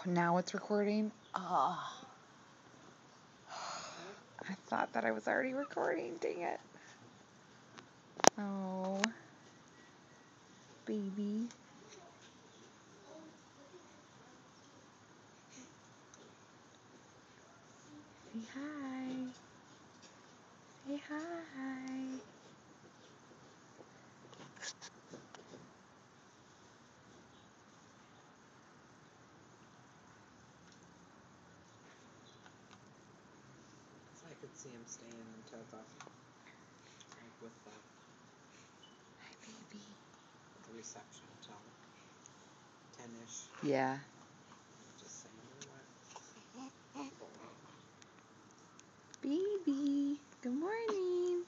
Now it's recording. Oh, I thought that I was already recording. Dang it. Oh, baby. Say hi. Say hi. I could see him staying until the, like with the Hi, baby. reception until 10-ish. Yeah. Just saying what. Baby. Good morning.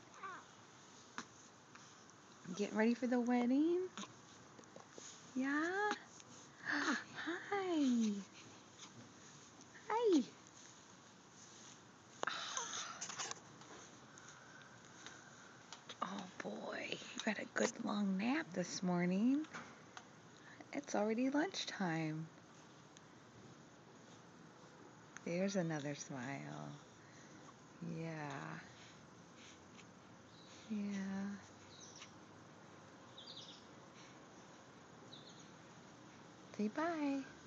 Getting ready for the wedding? Yeah? Hi. Hi. Oh boy, you got a good long nap this morning. It's already lunchtime. There's another smile. Yeah. Yeah. Say bye.